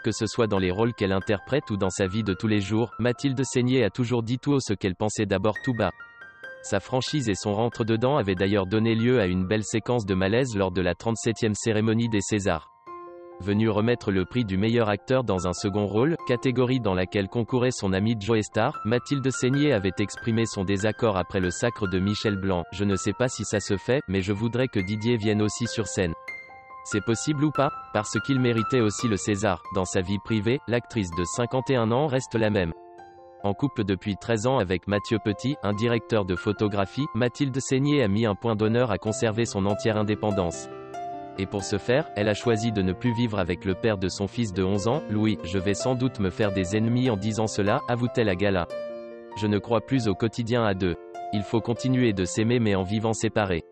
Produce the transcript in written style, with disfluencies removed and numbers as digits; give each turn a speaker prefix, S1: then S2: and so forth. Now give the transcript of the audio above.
S1: que ce soit dans les rôles qu'elle interprète ou dans sa vie de tous les jours, Mathilde Seigner a toujours dit tout haut ce qu'elle pensait d'abord tout bas. Sa franchise et son rentre-dedans avaient d'ailleurs donné lieu à une belle séquence de malaise lors de la 37e cérémonie des Césars. Venue remettre le prix du meilleur acteur dans un second rôle, catégorie dans laquelle concourait son ami Joe Star, Mathilde Seigner avait exprimé son désaccord après le sacre de Michel Blanc. « Je ne sais pas si ça se fait, mais je voudrais que Didier vienne aussi sur scène. C'est possible ou pas? Parce qu'il méritait aussi le César. » Dans sa vie privée, l'actrice de 51 ans reste la même. En couple depuis 13 ans avec Mathieu Petit, un directeur de photographie, Mathilde Seigner a mis un point d'honneur à conserver son entière indépendance. Et pour ce faire, elle a choisi de ne plus vivre avec le père de son fils de 11 ans, Louis. « Je vais sans doute me faire des ennemis en disant cela, avoue-t-elle à gala. Je ne crois plus au quotidien à deux. Il faut continuer de s'aimer mais en vivant séparés.